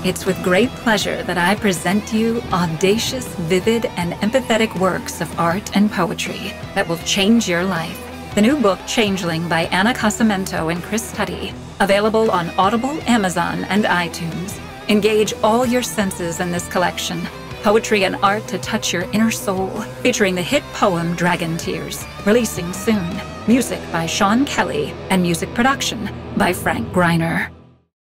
It's with great pleasure that I present to you audacious, vivid, and empathetic works of art and poetry that will change your life. The new book, Changeling, by Anna Casamento and Tutty, available on Audible, Amazon, and iTunes. Engage all your senses in this collection. Poetry and art to touch your inner soul, featuring the hit poem Dragon Tears, releasing soon. Music by Sean Kelly, and music production by Gryner.